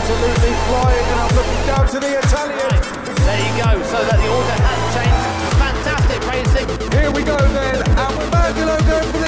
absolutely flying, and I'm looking down to the Italian. There you go, so that the order has changed. Fantastic racing. Here we go then, and with Angelo going for the